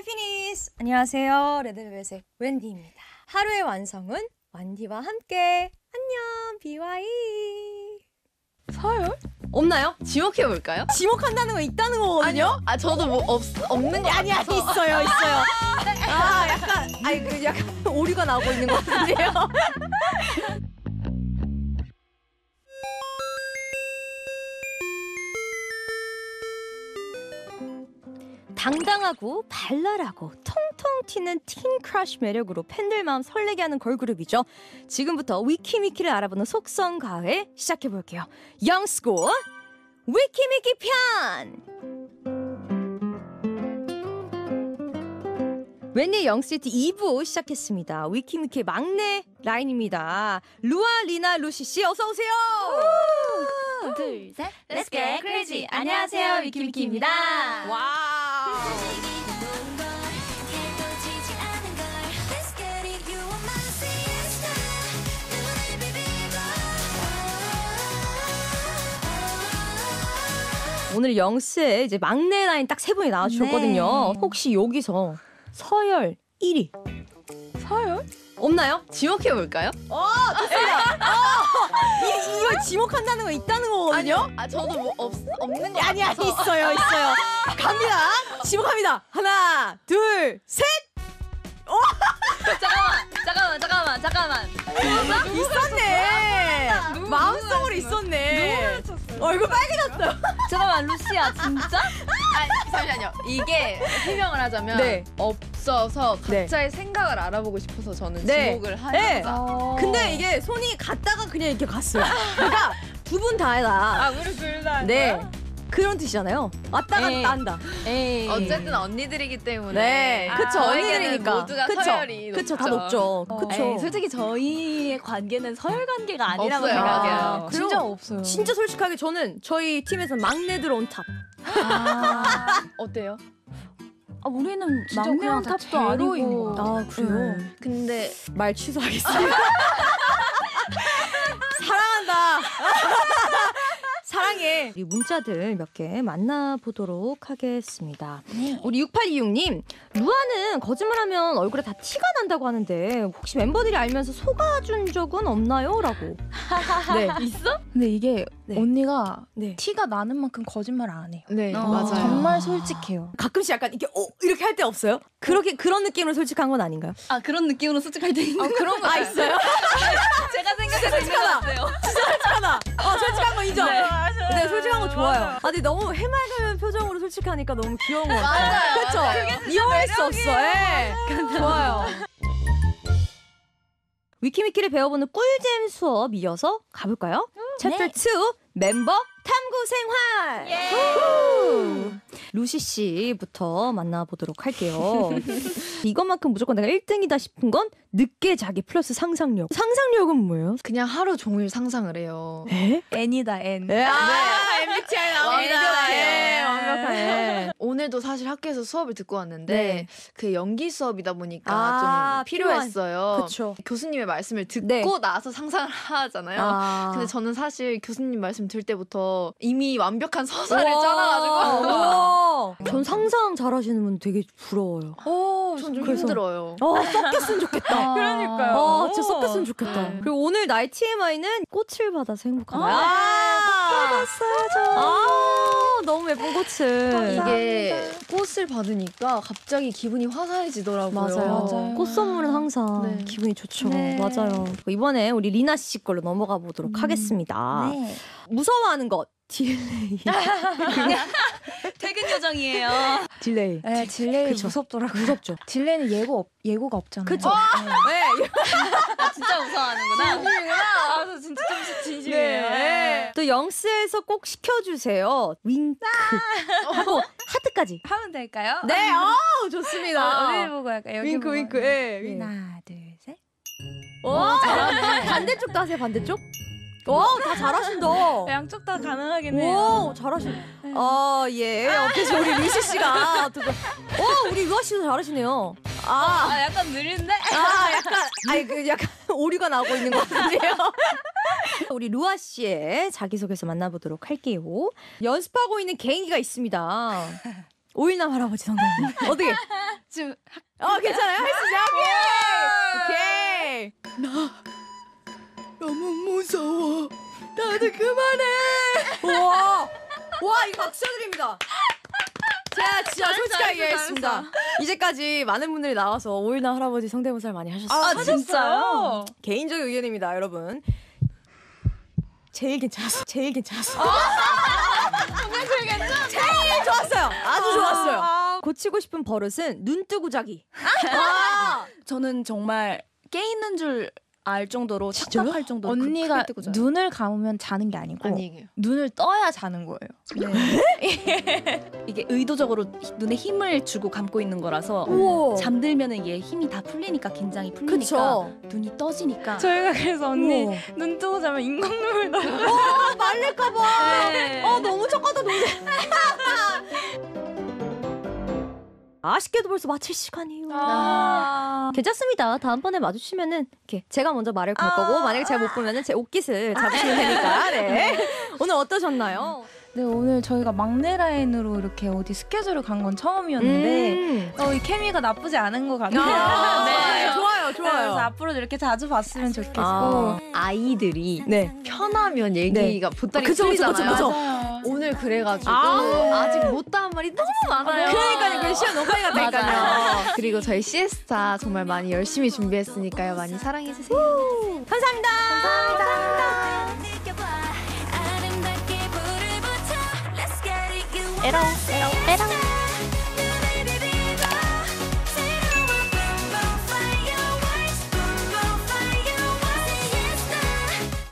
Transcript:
해피니스! 안녕하세요. 레드벨벳의 웬디입니다. 하루의 완성은 완디와 함께. 안녕, BY. 서열? 없나요? 지목해볼까요? 지목한다는 거 있다는 거거든요? 아니요? 아, 저도 뭐 없는 거 아니야, 있어요. 약간 오류가 나오고 있는 것 같은데요? 당당하고 발랄하고 통통 튀는 틴 크러쉬 매력으로 팬들 마음 설레게 하는 걸그룹이죠. 지금부터 위키미키를 알아보는 속성 과외 시작해볼게요. 영스쿨 위키미키 편! 웬디 영시티 2부 시작했습니다. 위키미키의 막내 라인입니다. 루아, 리나, 루시씨 어서오세요. 둘, 셋, Let's get crazy. 안녕하세요, 위키미키입니다. 와우. 오늘 영스의 이제 막내 라인 딱 세 분이 나와주셨거든요. 네. 혹시 여기서 서열 1위 서열? 없나요? 지목해볼까요? 이거 지목한다는 거 있다는 거거든요? 아, 저도 뭐 없는 거 아니야, 같아서. 있어요. 갑니다. 지목합니다. 하나, 둘, 셋. 잠깐만. 있었네. 마음속으로 있었네. 얼굴 빨개졌어요. 잠깐만, 루시야, 진짜? 아니, 잠시만요. 이게 해명을 하자면 네. 없어서 네. 각자의 생각을 알아보고 싶어서 저는 네. 지목을 네. 하자. 근데 이게 손이 갔다가 그냥 이렇게 갔어요. 그러니까 두 분 다다. 우리 둘 다. 네. 그런 뜻이잖아요. 왔다 에이. 갔다 한다. 에이. 어쨌든 언니들이기 때문에. 네, 그쵸. 저에게는 언니들이니까. 모두가 그쵸. 서열이 그쵸, 다 높죠. 높죠. 그쵸. 에이, 솔직히 저희의 관계는 서열 관계가 아니라고 없어요. 생각해요. 맞아요. 진짜 없어요. 진짜 솔직하게 저는 저희 팀에서 막내들 온탑. 어때요? 우리는 진짜 막내 그냥 다 탑도 아니고. 제로인 것 아, 그래요? 근데 말 취소하겠습니다. 사랑한다. 사랑해. 우리 문자들 몇 개 만나보도록 하겠습니다. 네. 우리 6826님, 루아는 거짓말하면 얼굴에 다 티가 난다고 하는데 혹시 멤버들이 알면서 속아준 적은 없나요? 라고. 네. 있어? 근데 이게 네. 언니가 네. 티가 나는 만큼 거짓말 안 해요. 네, 맞아요. 정말 솔직해요. 가끔씩 약간 이렇게 할 때 없어요? 그런 느낌으로 솔직한 건 아닌가요? 그런 느낌으로 솔직할 때 있는 그런 거 있어요? 제가 생각해서 있는 것 솔직하다. 같아요. 솔직하다. 솔직한 거 인정. 네. 네, 솔직한 거 좋아요. 근데 너무 해맑은 표정으로 솔직하니까 너무 귀여운 것 같아요. 그렇죠? 이용할 수 없어. 예. 좋아요. 위키미키를 배워보는 꿀잼 수업 이어서 가볼까요? 챕터 2 멤버 탐구 생활. 우후. 루시 씨부터 만나보도록 할게요. 이것만큼 무조건 내가 1등이다 싶은 건 늦게 자기 플러스 상상력. 상상력은 뭐예요? 그냥 하루 종일 상상을 해요. 에? N이다 N. MBTI 나옵니다. 예, 완벽해. 오늘도 사실 학교에서 수업을 듣고 왔는데 네. 그 연기 수업이다 보니까 좀 필요했어요. 그쵸. 교수님의 말씀을 듣고 네. 나서 상상을 하잖아요. 근데 저는 사실 교수님 말씀 들을 때부터 이미 완벽한 서사를 짜놔가지고 전 상상 잘하시는 분 되게 부러워요. 전 좀 그래서- 힘들어요. 섞였으면 좋겠다. 그러니까요. 진짜 섞였으면 좋겠다. 네. 그리고 오늘 나의 TMI는 꽃을 받아서 행복하다. 받았어요, 너무 예쁜 꽃을. 이게 꽃을 받으니까 갑자기 기분이 화사해지더라고요. 맞아요. 꽃 선물은 항상 네. 기분이 좋죠. 네. 맞아요. 이번에 우리 리나 씨 걸로 넘어가 보도록 하겠습니다. 네. 무서워하는 것. 딜레이. 퇴근 요정이에요. 딜레이. 네, 딜레이 그쵸. 무섭더라고요. 무섭죠. 딜레이는 예고가 없잖아요. 그쵸. 네. 진짜 무서워하는구나. 저 진짜 좀 진심이에요. 네. 또 영스에서 꼭 시켜주세요. 윙크. 하고 하트까지. 하면 될까요? 네, 좋습니다. 어딜 보고 할까요? 여기 윙크, 보고. 윙크. 예. 네. 하나, 둘, 셋. 반대쪽도 하세요, 반대쪽. 다 잘하신다. 양쪽 다 가능하겠네요. 잘하신. 예. 옆에서 우리 루시 씨가. 우리 루아 씨도 잘하시네요. 약간 느린데? 약간 오류가 나오고 있는 것 같은데요. 우리 루아 씨의 자기소개서 만나보도록 할게요. 연습하고 있는 개인기가 있습니다. 오일남 할아버지 성대모사. 어떻게 좀 괜찮아요? 할 수 있어요? 오케이. 너무 무서워. 다들 그만해. 와, 이거 박수 드립니다. 제가 진짜 솔직하게 얘기했습니다. 이제까지 많은 분들이 나와서 오일남 할아버지 성대모사를 많이 하셨어요. 진짜요? 개인적인 의견입니다, 여러분. 제일 괜찮았어. 제일 좋았어요. 아주 좋았어요. 고치고 싶은 버릇은 눈 뜨고 자기. 저는 정말 깨 있는 줄 알 정도로 착각할 정도로 언니가 뜨고 자요. 눈을 감으면 자는 게 아니고 아니에요. 눈을 떠야 자는 거예요. 이게 의도적으로 눈에 힘을 주고 감고 있는 거라서 우와. 잠들면은 이게 힘이 다 풀리니까 긴장이 풀리니까 그쵸. 눈이 떠지니까 저희가 그래서 언니 우와. 눈 뜨고 자면 인공눈물 나요. 말릴까봐. 네. 너무 착하다, 동생. 아쉽게도 벌써 마칠 시간이에요. 괜찮습니다. 다음번에 마주치면은 이렇게 제가 먼저 말을 걸 거고 만약에 제가 못 보면은 제 옷깃을 잡으시면 되니까. 네. 오늘 어떠셨나요? 네, 오늘 저희가 막내 라인으로 이렇게 어디 스케줄을 간 건 처음이었는데 이 케미가 나쁘지 않은 것 같아요. 네. 좋아요. 그래서 앞으로도 이렇게 자주 봤으면 좋겠고. 아이들이 네. 편하면 얘기가 보따리 그쵸. 풀리잖아요. 오늘 그래가지고 아직 못다한 말이 너무 많아요. 그러니까요. 그 시간 너무 빨리 갔다니까요. 맞아요. 그리고 저희 시에스타 정말 많이 열심히 준비했으니까요. 많이 사랑해주세요. 감사합니다. 에롱